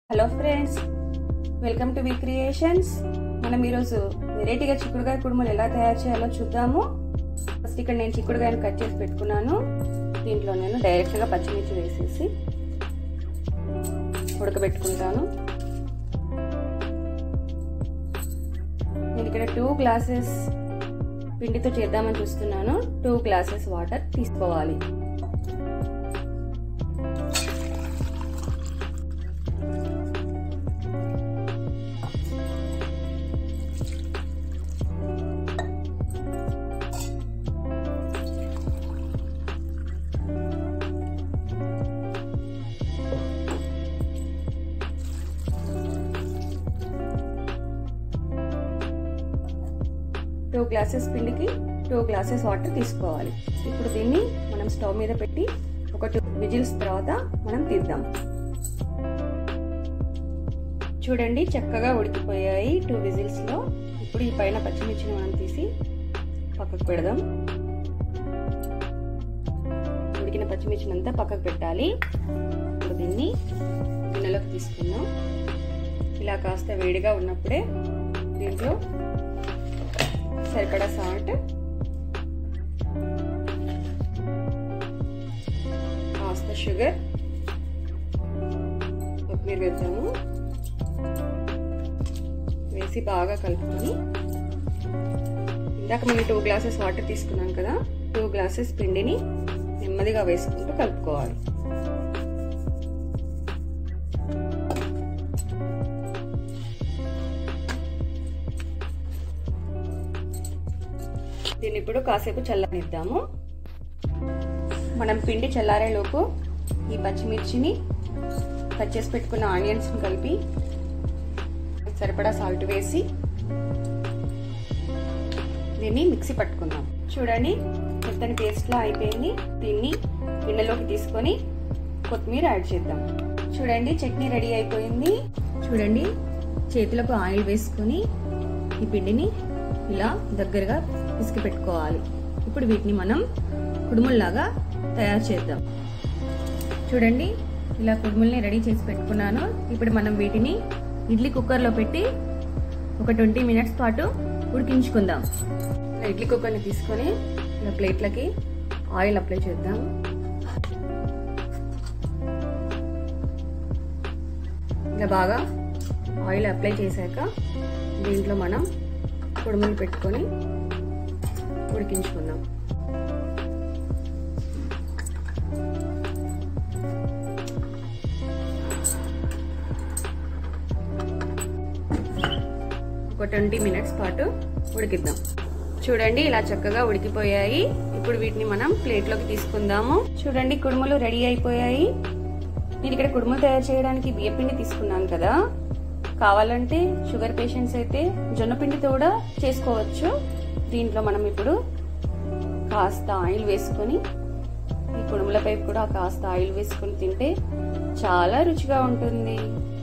Hello friends, welcome to V creations. మనం ఈరోజు వెరైటీగా చిక్కుడుకాయ కుడుములు ఎలా తయారు చేయాలో చూద్దాము. ఫస్ట్ ఇక్కడ నేను చిక్కుడుకాయను కట్ చేసి పెట్టుకున్నాను. దీంట్లో నేను డైరెక్ట్గా పచ్చిమిర్చి వేసేసి ఉడకబెట్టుకుంటాను. నేను ఇక్కడ 2 గ్లాసెస్ పిండితో చేద్దామని చూస్తున్నాను. 2 గ్లాసెస్ వాటర్ తీసుకోవాలి. టూ గ్లాసెస్ పిండికి 2 గ్లాసెస్ వాటర్ తీసుకోవాలి. ఇప్పుడు దీన్ని మనం స్టవ్ మీద పెట్టి ఒక 2 విజిల్స్ తర్వాత మనం తీద్దాం. చూడండి, చక్కగా ఉడికిపోయాయి 2 విజిల్స్ లో. ఇప్పుడు ఈ పైన పచ్చిమిర్చిని మనం తీసి పక్కకు పెడదాం. ఉడికిన పచ్చిమిర్చిని అంతా పక్కకు పెట్టాలి. ఇప్పుడు దీన్ని గిన్నెలోకి తీసుకుందాం. ఇలా కాస్త వేడిగా ఉన్నప్పుడే దీంట్లో సరిపడా సాల్ట్, కాస్త షుగర్, కొత్తిమీర వేద్దాము. వేసి బాగా కలుపుకొని ఇందాక మనం 2 గ్లాసెస్ వాటర్ తీసుకున్నాం కదా, 2 గ్లాసెస్ పిండిని నెమ్మదిగా వేసుకుంటూ కలుపుకోవాలి. దీన్ని ఇప్పుడు కాసేపు చల్లనిద్దాము. మనం పిండి చల్లారేలోపు ఈ పచ్చిమిర్చిని కట్ చేసి పెట్టుకున్న ఆనియన్స్ని కలిపి సరిపడా సాల్ట్ వేసి దీన్ని మిక్సీ పట్టుకుందాం. చూడండి, మెత్తని పేస్ట్లా అయిపోయింది. దీన్ని గిన్నెలోకి తీసుకొని కొత్తిమీర యాడ్ చేద్దాం. చూడండి, చట్నీ రెడీ అయిపోయింది. చూడండి, చేతులకు ఆయిల్ వేసుకొని ఈ పిండిని ఇలా దగ్గరగా పిసికి పెట్టుకోవాలి. ఇప్పుడు వీటిని మనం కుడుముల్లాగా తయారు చేద్దాం. చూడండి, ఇలా కుడుముల్ని రెడీ చేసి పెట్టుకున్నాను. ఇప్పుడు మనం వీటిని ఇడ్లీ కుక్కర్లో పెట్టి ఒక 20 మినిట్స్ పాటు ఉడికించుకుందాం. ఇడ్లీ కుక్కర్ని తీసుకొని ఇలా ప్లేట్లకి ఆయిల్ అప్లై చేద్దాం. ఇలా బాగా ఆయిల్ అప్లై చేశాక దీంట్లో మనం కుడుములు పెట్టుకొని ఉడికించుకుందాం. ఒక 20 మినిట్స్ పాటు ఉడికిద్దాం. చూడండి, ఇలా చక్కగా ఉడికిపోయాయి. ఇప్పుడు వీటిని మనం ప్లేట్లోకి తీసుకుందాము. చూడండి, కుడుములు రెడీ అయిపోయాయి. నేను ఇక్కడ కుడుములు తయారు చేయడానికి బియ్యపిండి తీసుకున్నాను కదా. కావాలంటే షుగర్ పేషెంట్స్ అయితే జొన్న పిండితో కూడా చేసుకోవచ్చు. దీంట్లో మనం ఇప్పుడు కాస్త ఆయిల్ వేసుకొని ఈ కుడుములపై కూడా కాస్త ఆయిల్ వేసుకొని తింటే చాలా రుచిగా ఉంటుంది.